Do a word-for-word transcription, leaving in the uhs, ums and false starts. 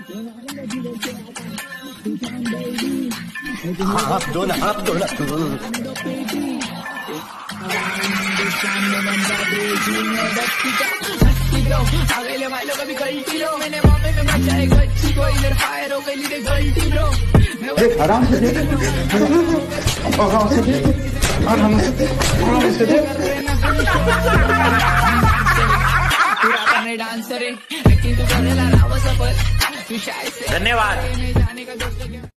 हाथ दो ना, हाथ दो ना। अगले वालों का भी गलती लो, मैंने मौके में बचाए गच्ची को, इधर फायर हो गई लीडे गलती ब्रो। आराम से देख, आराम से देख, आराम से देख, आराम से देख। पूरा करने डांसर है लेकिन तू करेला राव सफर, तू शायद से धन्यवाद। जाने का दोस्त